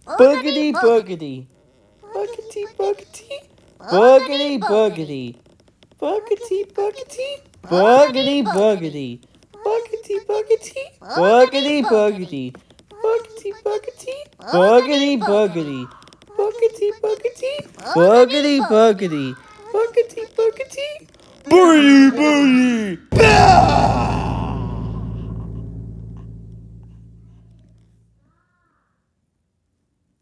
Boogity Boogity. Boogity Boogity. Boogity Boogity. Boogity Boogity. Boogity Boogity. Boogity Boogity. Boogity Boogity. Boogity Boogity. Boogity Boogity. Boogity Boogity. Boogity Boogity. Boogity Boogity. Boogity Boogity.